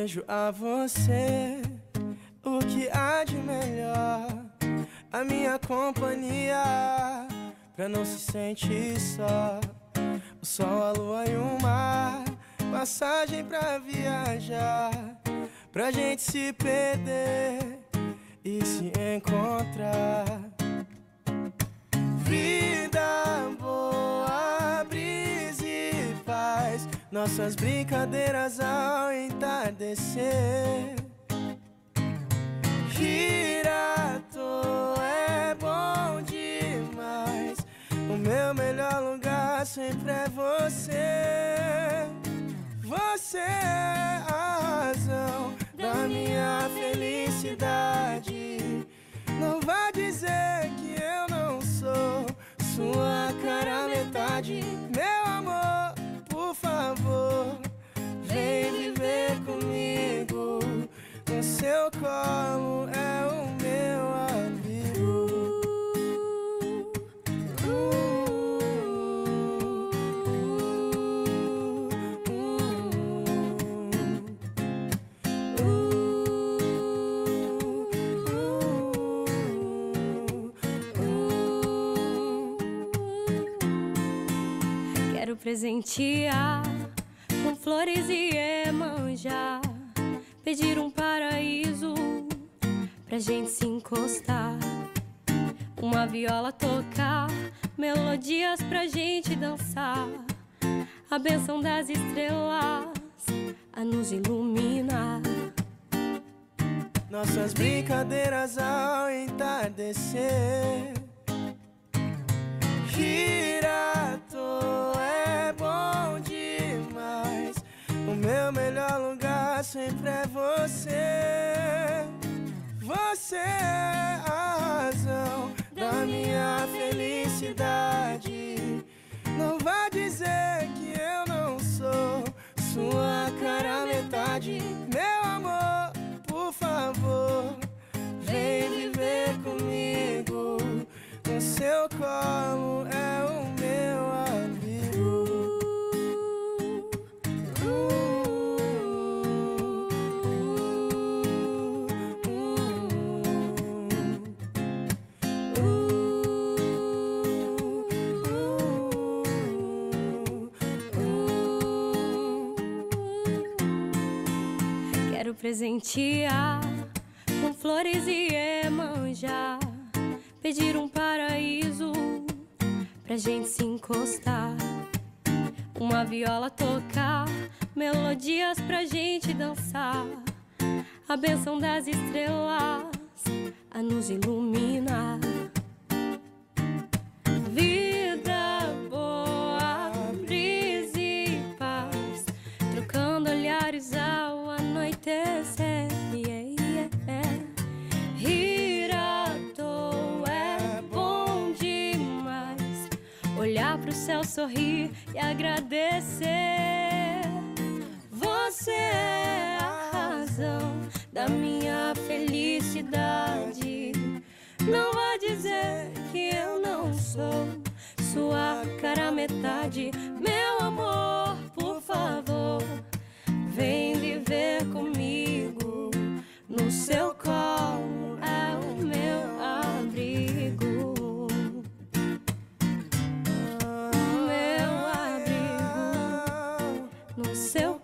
desejo a você o que há de melhor, a minha companhia, pra não se sentir só. O sol, a lua e o mar, passagem pra viajar, pra gente se perder e se encontrar. Vida boa, brisa e paz, nossas brincadeiras ao entardecer. Rir à toa é bom demais, o meu melhor lugar sempre é você. Você é a razão da minha felicidade. Não vá dizer que eu não sou sua cara metade. Meu amor, por favor, vem viver comigo. No seu colo é o meu abrigo. Quero presentear com flores e Iemanjá, pedir um paraíso pra gente se encostar, uma viola tocar, melodias pra gente dançar, a bênção das estrelas a nos iluminar. Nossas brincadeiras ao entardecer. Rir à toa é bom demais, o meu melhor lugar sempre é você. Você é a razão da minha felicidade. Não vá dizer que eu não sou sua cara metade. Meu amor, por favor, vem viver comigo. No seu colo é o meu abrigo. Quero presentear com flores e Iemanjá, pedir um paraíso pra gente se encostar, uma viola tocar, melodias pra gente dançar, a bênção das estrelas a nos iluminar. Vida boa, brisa e paz, trocando olhares ao anoitecer. Rir à toa é bom demais, olhar pro céu, sorrir e agradecer. Você é a razão da minha felicidade. Não vá dizer que eu não sou sua cara metade. Meu amor, por favor, vem viver comigo. No seu colo é o meu abrigo. Meu abrigo. No seu